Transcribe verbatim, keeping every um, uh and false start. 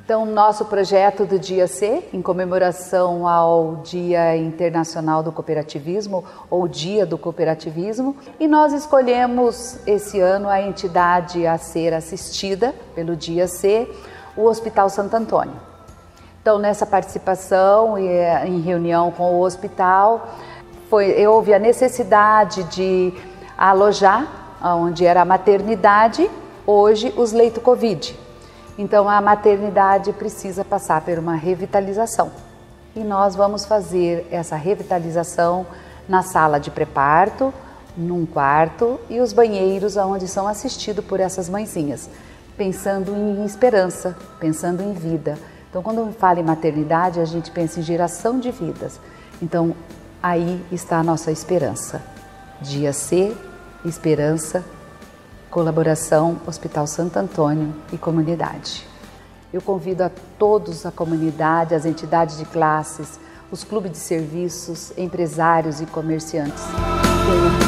Então, nosso projeto do Dia C, em comemoração ao Dia Internacional do Cooperativismo, ou Dia do Cooperativismo, e nós escolhemos esse ano a entidade a ser assistida pelo Dia C, o Hospital Santo Antônio. Então, nessa participação e em reunião com o hospital, foi, houve a necessidade de alojar, onde era a maternidade, hoje os leitos Covid. Então, a maternidade precisa passar por uma revitalização. E nós vamos fazer essa revitalização na sala de pré-parto, num quarto, e os banheiros onde são assistidos por essas mãezinhas, pensando em esperança, pensando em vida. Então, quando fala em maternidade, a gente pensa em geração de vidas. Então, aí está a nossa esperança. Dia C, esperança, colaboração Hospital Santo Antônio e comunidade. Eu convido a todos, a comunidade, as entidades de classes, os clubes de serviços, empresários e comerciantes.